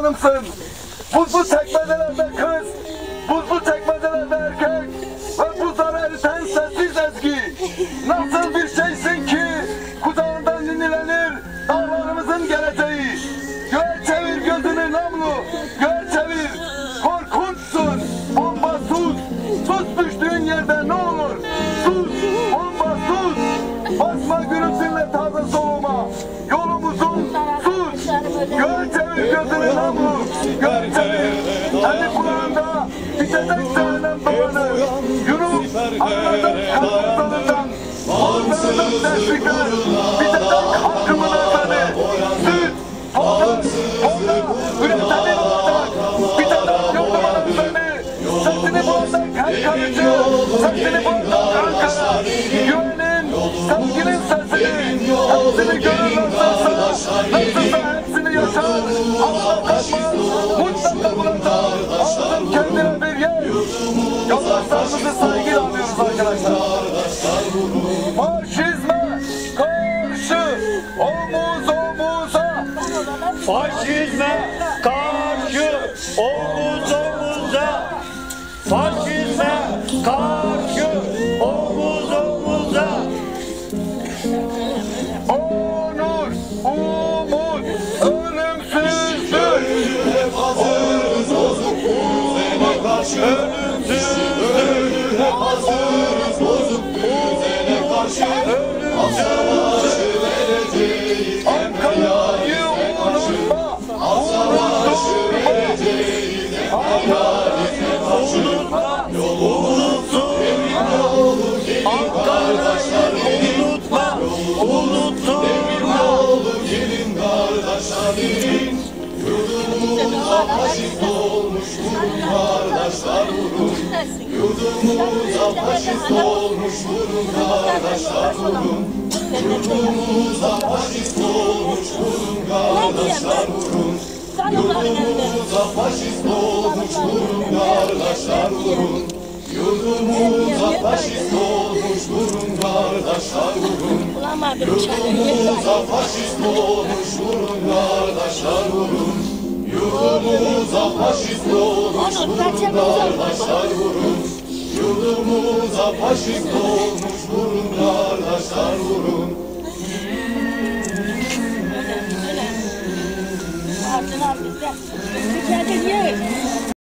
hanımsın. Buzlu çekmecelerde kız, buzlu çekmecelerde erkek ve buzları eriten sessiz ezgi. Nasıl bir şeysin ki kucağından ninnilenir dağlarımızın geleceği. Göğe çevir gözünü namlu, göğe çevir. Korkunçsun, bomba sus. Sus düştüğün yerde ne olur. Sus, bomba sus. Basma gürültünle taze soğuma. Yolumuzun sus. Göğe çevir gözünü namlu, göğe çevir. Eli kulağında bitecek cehennem dolanır. Yürü, anladım kalkıklarından. Onlardan teşvikler, bitecek hakkımın özlemi. Süt, toprak, üretenin olacak. Bitecek yurdumun özlemi. Sesini boğazdan her karıcı, sesini boğazdan Ankara. Güvenin, sevginin sesini, hepsini görürlerse nasılsa hepsini yaşar. Ağla kalmaz, mutlaka bulacak. Aldım kendine bir yer. Yoldaşlarımızı saygıyla alıyoruz arkadaşlar. Faşizme karşı omuz omuza. Faşizme karşı omuz omuza. Faşizme karşı omuz omuza. Onur, umut, ölümsüzdür. Hazırız bozuk düzene karşı. Ölümsüzdür. Hazırız bozuk düzene karşı. Al savaşı vereceğiz Ankara'yı unutma, Al savaşı vereceğiz emperyalizme karşı. Unutma, Emin olun gelin kardeşler. unutma, unutma. Emin olun gelin kardeşlerim. Yurdumuza faşist olmuş vurun kardeşler vurun. Yurdumuza faşist olmuş vurun kardeşler vurun. Yurdumuza faşist olmuş vurun kardeşler vurun. Yurdumuza faşist olmuş vurun kardeşler vurun. Yurdumuza faşist olmuş vurun kardeşler vurun. Yurdumuza faşist olmuş vurun kardeşler vurun. Yurdumuza faşist olmuş vurun kardeşler vurun. Yurdumuza faşist olmuş vurun kardeşler vurun. Ardından bizde. Ülkede niye?